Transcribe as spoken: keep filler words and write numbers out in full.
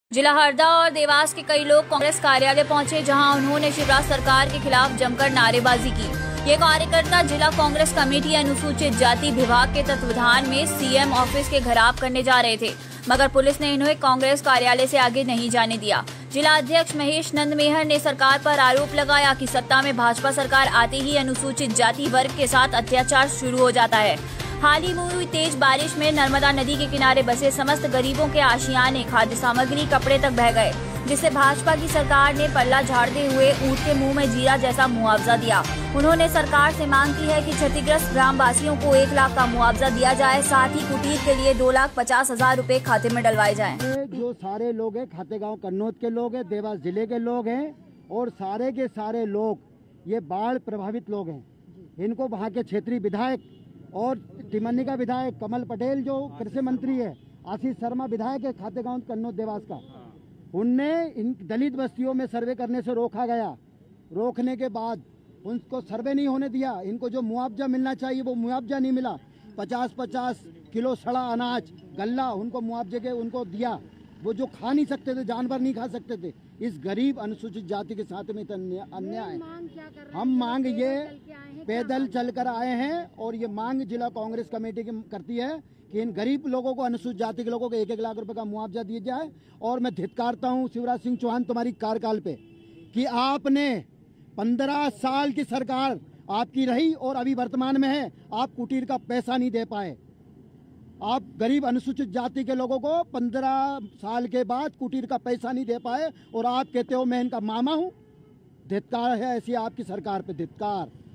जिला हरदा और देवास के कई लोग कांग्रेस कार्यालय पहुंचे, जहां उन्होंने शिवराज सरकार के खिलाफ जमकर नारेबाजी की। ये कार्यकर्ता जिला कांग्रेस कमेटी अनुसूचित जाति विभाग के तत्वावधान में सीएम ऑफिस के घेराव करने जा रहे थे, मगर पुलिस ने इन्हें कांग्रेस कार्यालय से आगे नहीं जाने दिया। जिला अध्यक्ष महेश नंद मेहर ने सरकार पर आरोप लगाया कि सत्ता में भाजपा सरकार आते ही अनुसूचित जाति वर्ग के साथ अत्याचार शुरू हो जाता है। हाल ही में हुई तेज बारिश में नर्मदा नदी के किनारे बसे समस्त गरीबों के आशियाने, खाद्य सामग्री, कपड़े तक बह गए, जिससे भाजपा की सरकार ने पल्ला झाड़ते हुए ऊंट के मुंह में जीरा जैसा मुआवजा दिया। उन्होंने सरकार से मांग की है कि क्षतिग्रस्त ग्रामवासियों को एक लाख का मुआवजा दिया जाए, साथ ही कुटीर के लिए दो लाख पचास हजार रूपए खाते में डलवाए जाएं। जो सारे लोग हैं, खातेगांव कन्नौज के लोग हैं, देवास जिले के लोग हैं और सारे के सारे लोग ये बाढ़ प्रभावित लोग हैं। इनको वहाँ के क्षेत्रीय विधायक और टिमनी का विधायक कमल पटेल जो कृषि मंत्री है, आशीष शर्मा विधायक है खातेगांव कन्नौज देवास का, उनने इन दलित बस्तियों में सर्वे करने से रोका गया। रोकने के बाद उनको सर्वे नहीं होने दिया। इनको जो मुआवजा मिलना चाहिए वो मुआवजा नहीं मिला। पचास पचास किलो सड़ा अनाज, गल्ला उनको मुआवजे के उनको दिया। वो जो खा नहीं सकते थे, जानवर नहीं खा सकते थे। इस गरीब अनुसूचित जाति के साथ में अन्याय है। हम मांग ये पैदल चलकर आए हैं और ये मांग जिला कांग्रेस कमेटी की करती है कि इन गरीब लोगों को, अनुसूचित जाति के लोगों को एक एक लाख रुपए का मुआवजा दिया जाए। और मैं धिक्कारता हूं शिवराज सिंह चौहान तुम्हारी कार्यकाल पे कि आपने पंद्रह साल की सरकार आपकी रही और अभी वर्तमान में है, आप कुटीर का पैसा नहीं दे पाए। आप गरीब अनुसूचित जाति के लोगों को पंद्रह साल के बाद कुटीर का पैसा नहीं दे पाए और आप कहते हो मैं इनका मामा हूं। धिक्कार है ऐसी आपकी सरकार पे, धिक्कार।